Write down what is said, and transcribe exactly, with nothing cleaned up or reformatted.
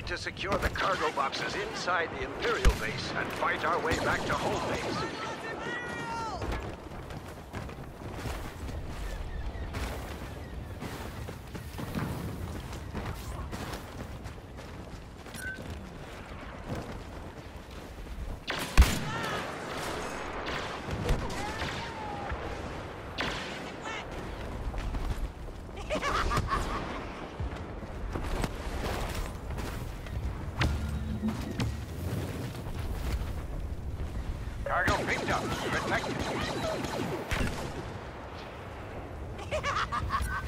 to secure the cargo boxes inside the Imperial base and fight our way back to home base. Cargo picked up. Protect it.